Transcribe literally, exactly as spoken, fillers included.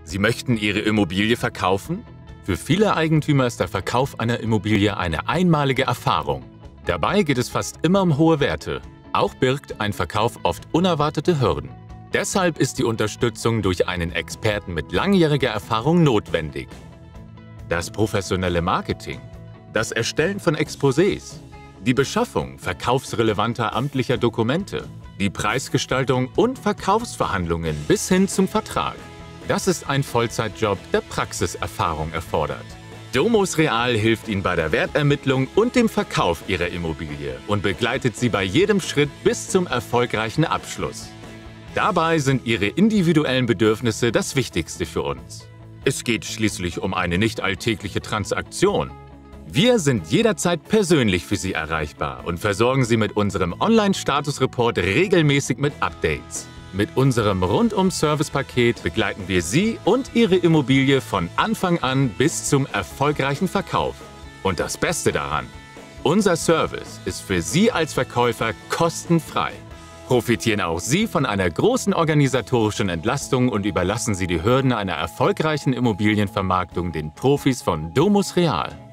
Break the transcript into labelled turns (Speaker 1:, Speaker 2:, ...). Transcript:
Speaker 1: Sie möchten Ihre Immobilie verkaufen? Für viele Eigentümer ist der Verkauf einer Immobilie eine einmalige Erfahrung. Dabei geht es fast immer um hohe Werte. Auch birgt ein Verkauf oft unerwartete Hürden. Deshalb ist die Unterstützung durch einen Experten mit langjähriger Erfahrung notwendig. Das professionelle Marketing, das Erstellen von Exposés, die Beschaffung verkaufsrelevanter amtlicher Dokumente, die Preisgestaltung und Verkaufsverhandlungen bis hin zum Vertrag. Das ist ein Vollzeitjob, der Praxiserfahrung erfordert. Domus Real hilft Ihnen bei der Wertermittlung und dem Verkauf Ihrer Immobilie und begleitet Sie bei jedem Schritt bis zum erfolgreichen Abschluss. Dabei sind Ihre individuellen Bedürfnisse das Wichtigste für uns. Es geht schließlich um eine nicht alltägliche Transaktion. Wir sind jederzeit persönlich für Sie erreichbar und versorgen Sie mit unserem Online-Status-Report regelmäßig mit Updates. Mit unserem Rundum-Service-Paket begleiten wir Sie und Ihre Immobilie von Anfang an bis zum erfolgreichen Verkauf. Und das Beste daran: unser Service ist für Sie als Verkäufer kostenfrei. Profitieren auch Sie von einer großen organisatorischen Entlastung und überlassen Sie die Hürden einer erfolgreichen Immobilienvermarktung den Profis von Domus Real.